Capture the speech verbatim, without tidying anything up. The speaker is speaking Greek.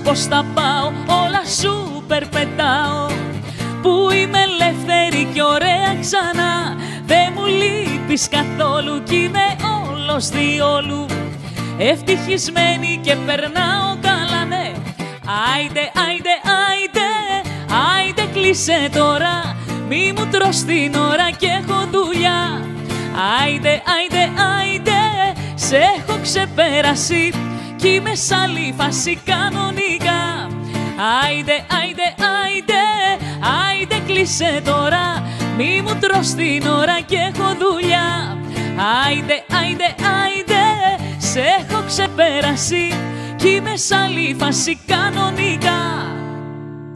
πως θα πάω, όλα σου περπετάω. Που είμαι ελεύθερη και ωραία ξανά, δε μου λείπεις καθόλου κι είμαι όλος διόλου. Ευτυχισμένη και περνάω καλά, ναι. Άιντε, άιντε, άιντε, άιντε κλείσε τώρα, μη μου τρως την ώρα κι έχω δουλειά. Άιντε, άιντε, άιντε, σε έχω ξεπεράσει κι είμαι σ' άλλη φάση κανονικά. Άιντε, άιντε, άιντε, άιντε κλείσε τώρα, μη μου τρως την ώρα κι έχω δουλειά. Άιντε, άιντε, άιντε, σε έχω ξεπεράσει κι είμαι σ' άλλη φάση κανονικά.